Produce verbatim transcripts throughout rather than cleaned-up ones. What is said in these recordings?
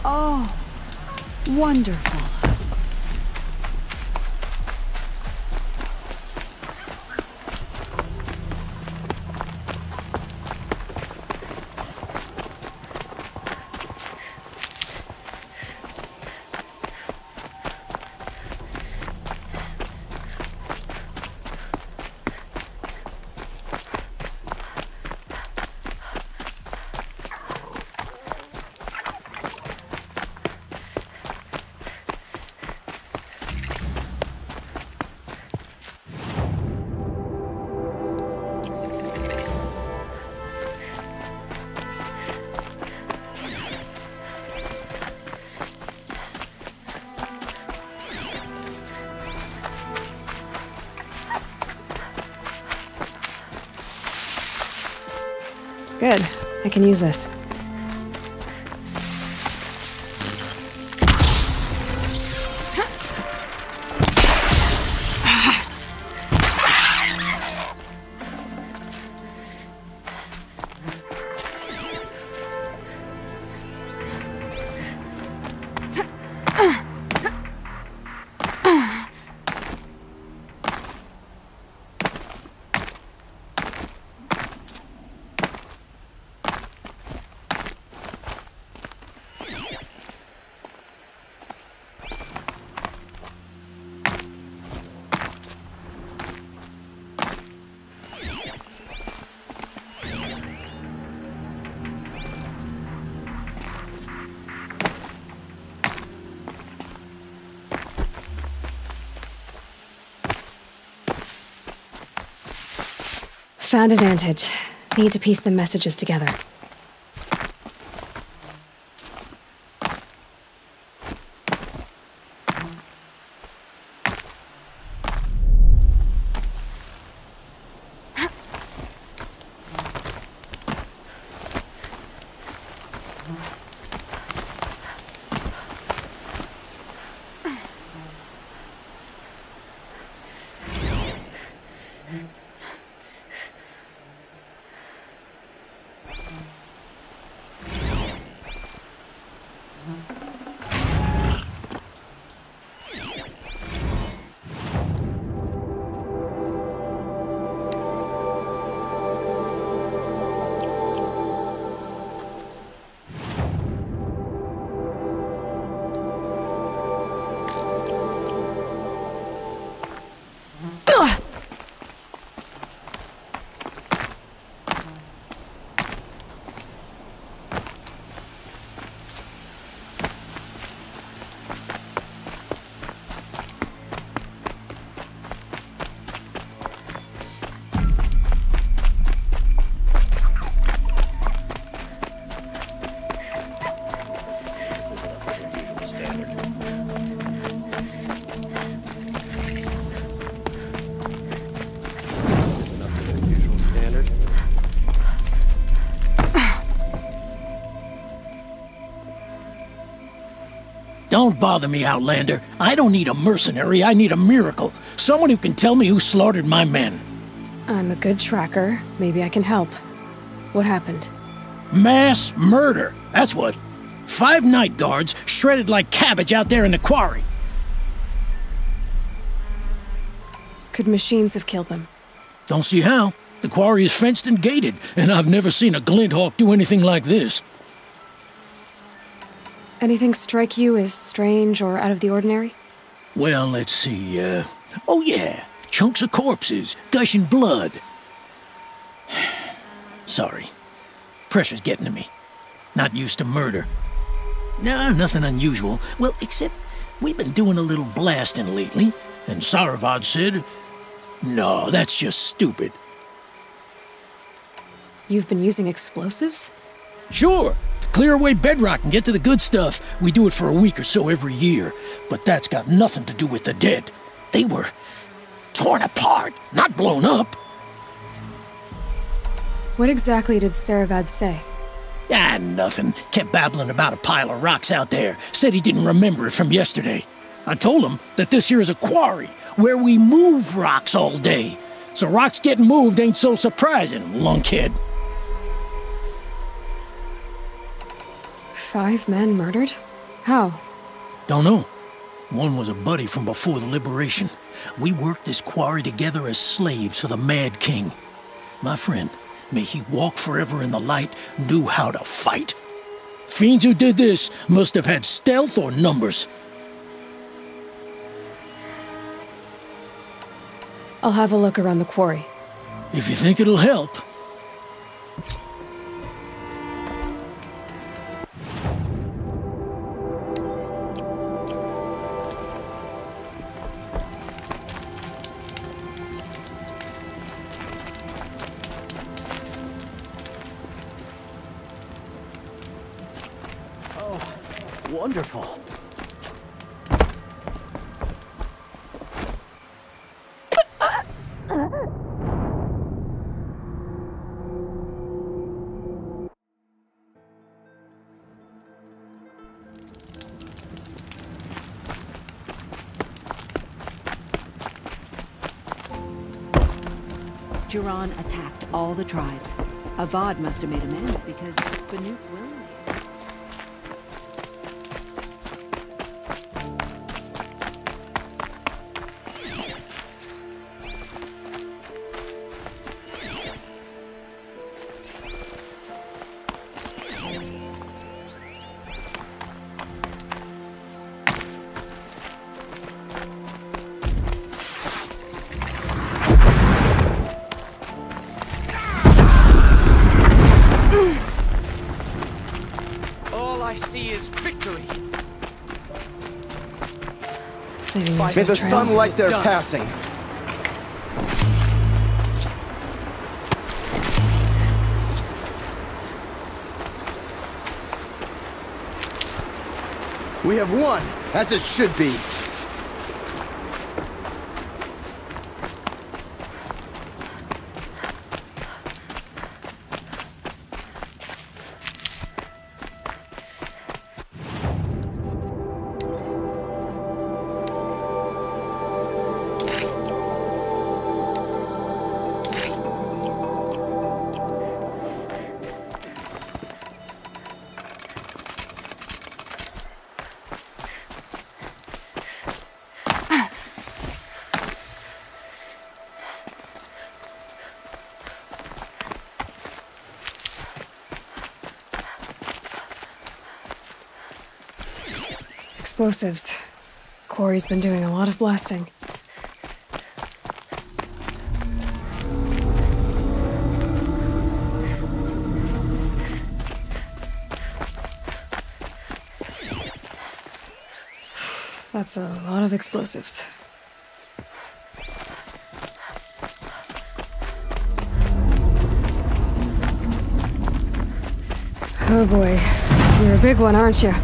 Oh, wonderful. Good. I can use this. Found a vantage. Need to piece the messages together. Don't bother me, Outlander. I don't need a mercenary, I need a miracle. Someone who can tell me who slaughtered my men. I'm a good tracker. Maybe I can help. What happened? Mass murder, that's what. Five night guards shredded like cabbage out there in the quarry. Could machines have killed them? Don't see how. The quarry is fenced and gated, and I've never seen a Glinthawk do anything like this. Anything strike you as strange or out of the ordinary? Well, let's see, uh... oh yeah, chunks of corpses, gushing blood. Sorry. Pressure's getting to me. Not used to murder. Nah, nothing unusual. Well, except we've been doing a little blasting lately, and Saravad said, no, that's just stupid. You've been using explosives? Sure. To clear away bedrock and get to the good stuff, we do it for a week or so every year. But that's got nothing to do with the dead. They were torn apart, not blown up. What exactly did Saravad say? Ah, nothing. Kept babbling about a pile of rocks out there. Said he didn't remember it from yesterday. I told him that this here is a quarry, where we move rocks all day. So rocks getting moved ain't so surprising, lunkhead. Five men murdered? How? Don't know. One was a buddy from before the liberation. We worked this quarry together as slaves for the Mad King. My friend, may he walk forever in the light, knew how to fight. Fiends who did this must have had stealth or numbers. I'll have a look around the quarry. If you think it'll help. Wonderful. Jiran attacked all the tribes. Avad must have made amends because Banuk willingly. May the sun light their passing. We have won, as it should be. Explosives. Quarry's been doing a lot of blasting. That's a lot of explosives. Oh boy, you're a big one, aren't you?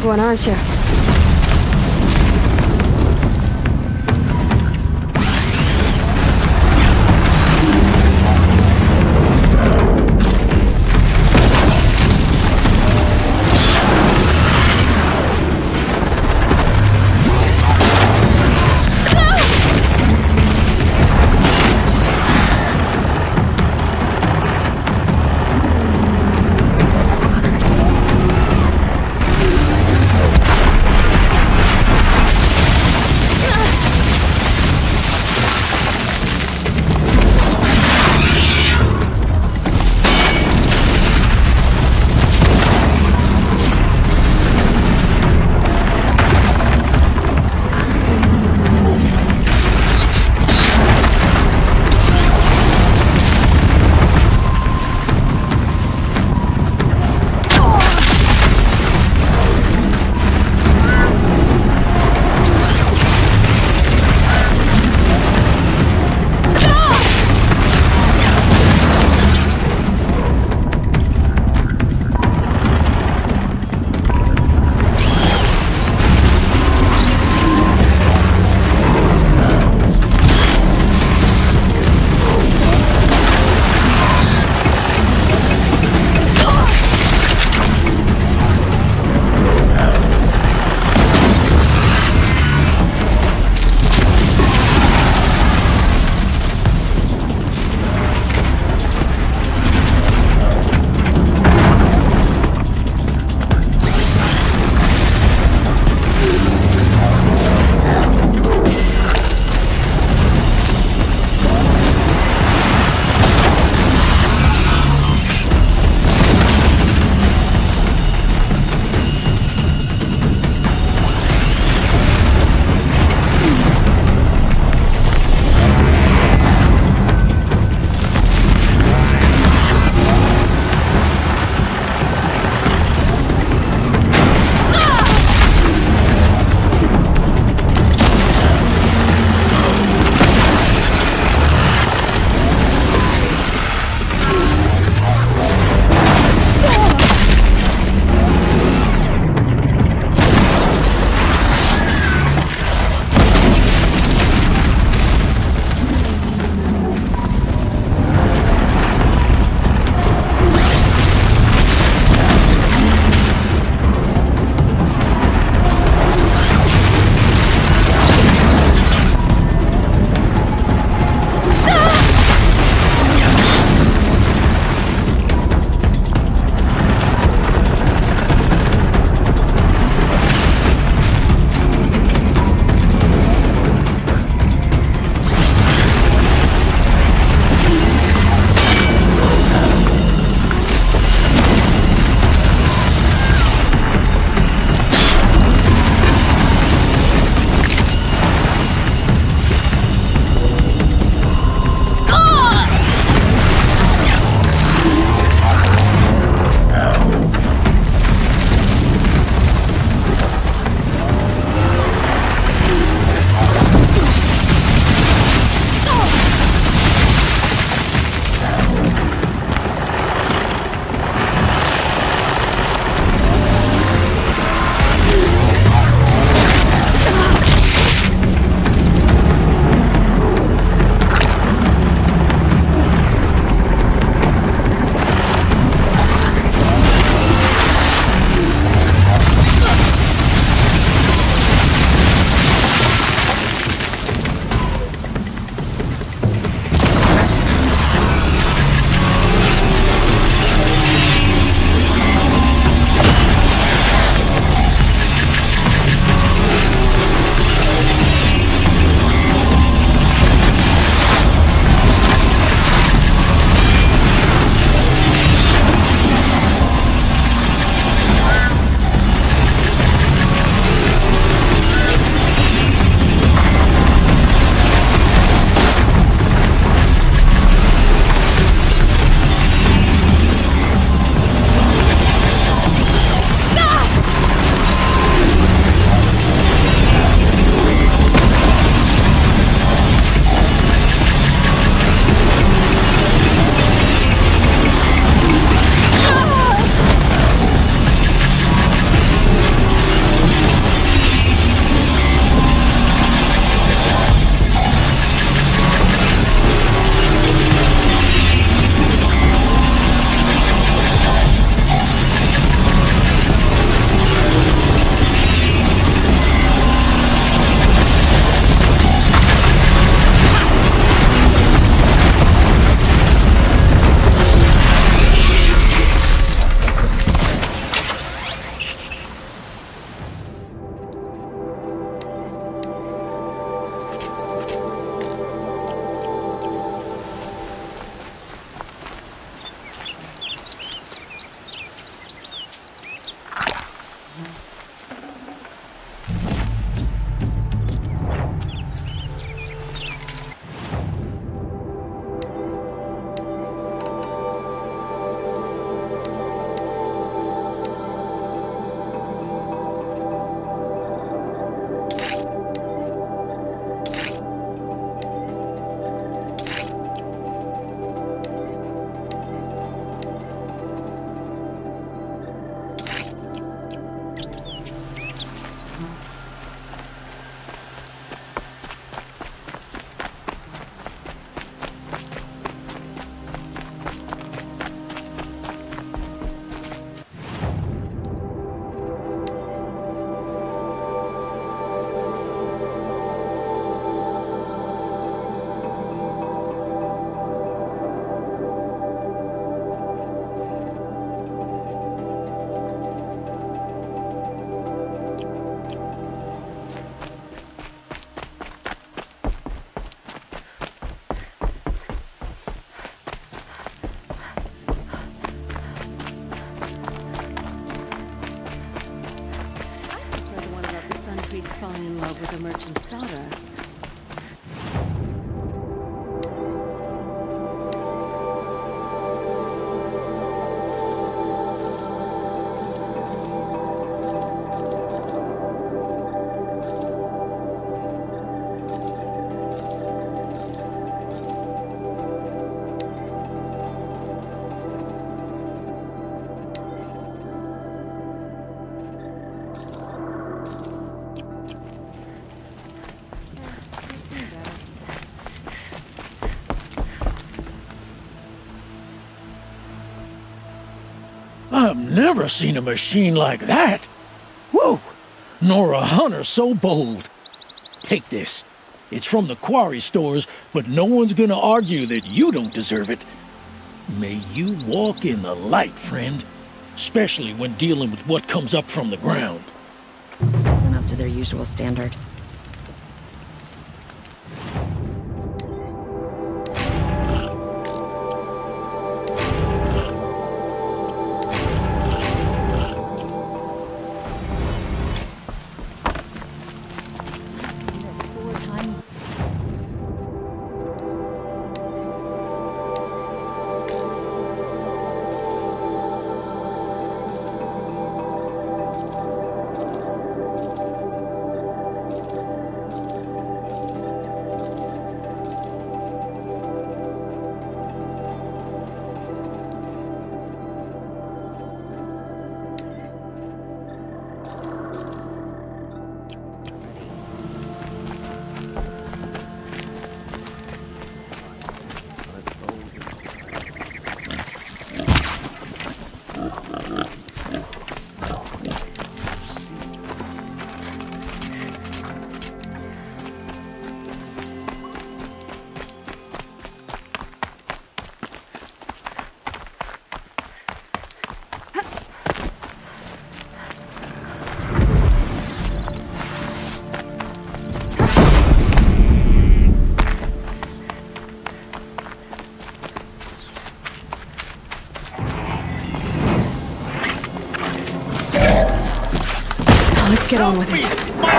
one, aren't you? priest falling in love with a merchant's daughter. I've never seen a machine like that. Whoa! Nor a hunter so bold. Take this. It's from the quarry stores, but no one's gonna argue that you don't deserve it. May you walk in the light, friend. Especially when dealing with what comes up from the ground. This isn't up to their usual standard. Let's get on with it.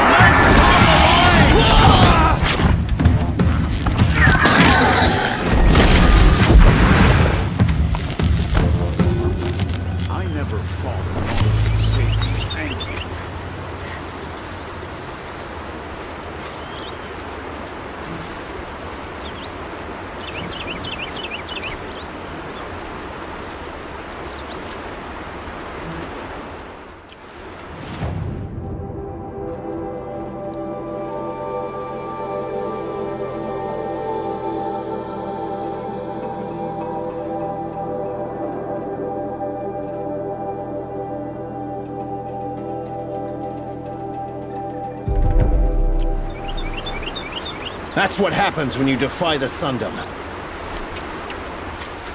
I never fought alone. Safety, thank you. That's what happens when you defy the Sundom.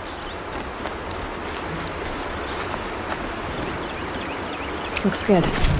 Looks good.